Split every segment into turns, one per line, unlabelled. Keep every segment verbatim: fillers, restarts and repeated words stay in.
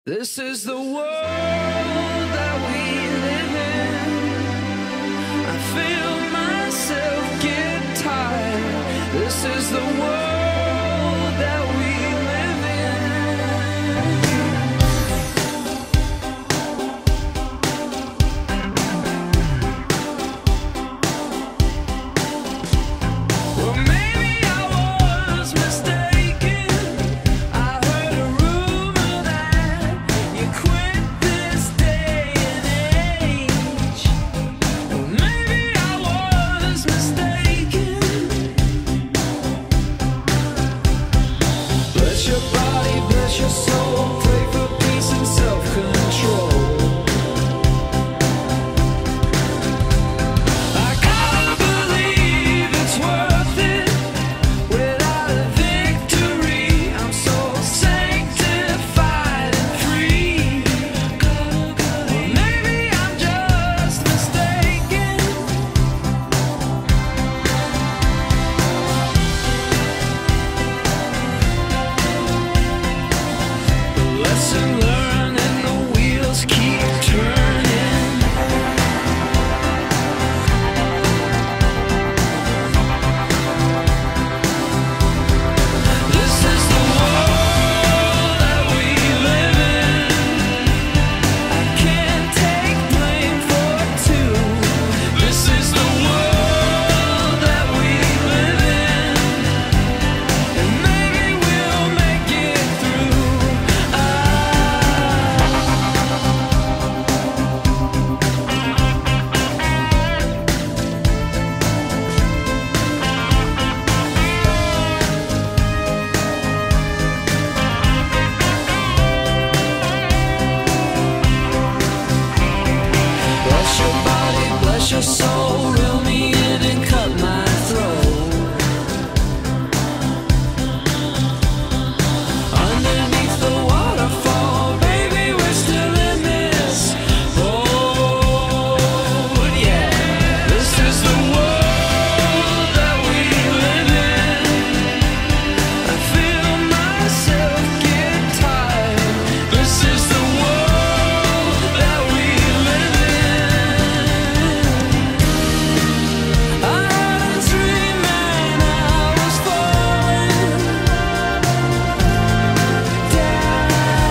This is the world that we live in. I feel myself get tired. This is the world that we live in. Well, maybe I was mistaken. I heard a rumor that you quit this day and age. Well, maybe I was mistaken. Bless your body, bless your soul. Pray for peace and self-control. I gotta believe it's worth it. Without a victory, I'm so sanctified and free. Well, maybe I'm just mistaken. Lesson learned and the wheels keep turning. This is the world that we live in. I can't take blame for two. This is the world that we live in, and maybe we'll make it through. Bless your body, bless your soul. Reel me in and cut my throat. Underneath the waterfall, baby, we're still in this boat. Yeah, this is the world that we live in. I feel myself get tired. This is the world that we live in. I had a dream and I was falling down.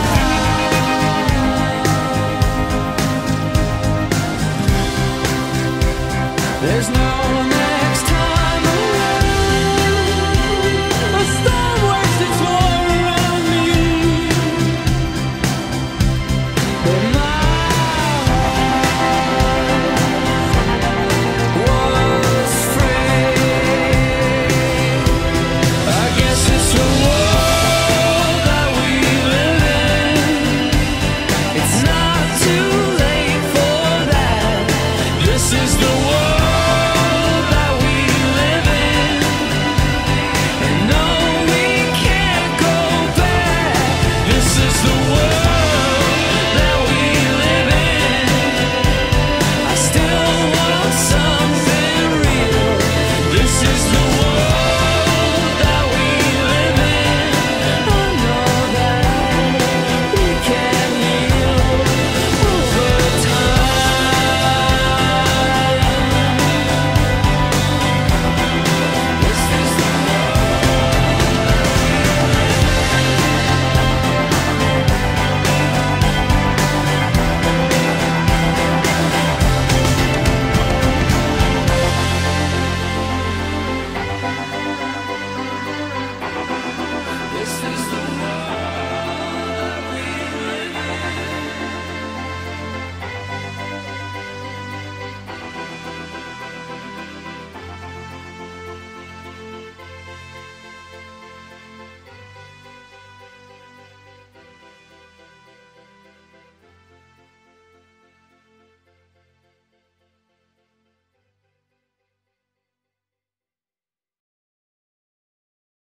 There's no next time around. A storm wastes its war around me, but my heart was free. I guess it's the world that we live in. It's not too late for that. This is the world